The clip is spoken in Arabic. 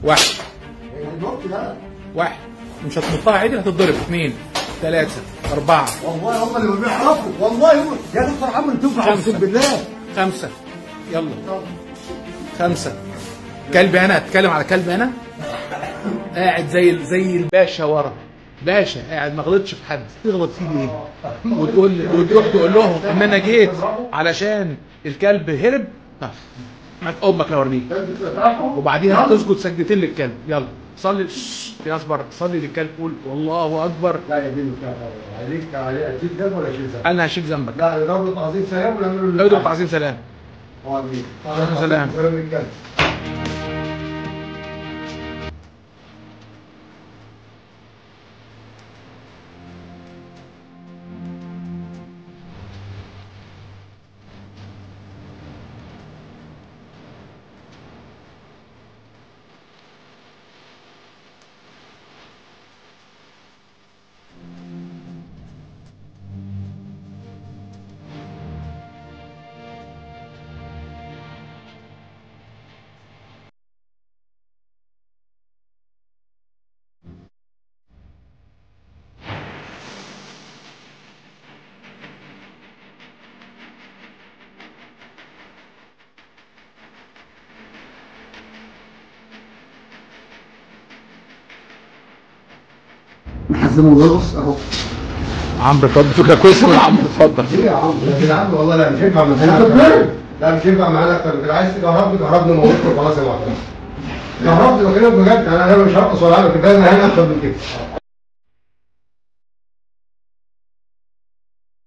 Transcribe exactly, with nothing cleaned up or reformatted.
واحد الوقت ده واحد مش هتنطها عدل هتتضرب. اثنين ثلاثة أربعة والله هم اللي ما بيعرفوا والله هم يا دكتور عمرو تنفع اقسم بالله. خمسة يلا خمسة. كلب انا اتكلم على كلب انا قاعد زي زي الباشا ورا باشا قاعد ما غلطش في حد. تغلط فيه ايه؟ وتقول وتروح تقول لهم ان انا جيت علشان الكلب هرب. امك لو ارميك وبعدين هتسجد سجدتين للكلب. يلا صلي في ناس بره صلي للكلب قول والله اكبر. لا يا بنت عليك عليك اشيل ذنب ولا اشيل ذنب؟ انا هشيل ذنبك. لا نضرب تعظيم سلام ولا نعمل له اضرب تعظيم سلام. وعليك سلام. سلام للكلب. نحزمه ونرقص اهو. عمرو اتفضل فكره كويسه من عمرو اتفضل. ايه يا عمرو؟ يا عمرو والله لا مش هينفع معانا. لا مش هينفع معانا اكتر من كده. عايز تكهربني كهربني موتني خلاص يا معلم. كهربني بكلمك بجد. انا انا مش هرقص ولا اعمل كده. انا هنا اكتر من كده.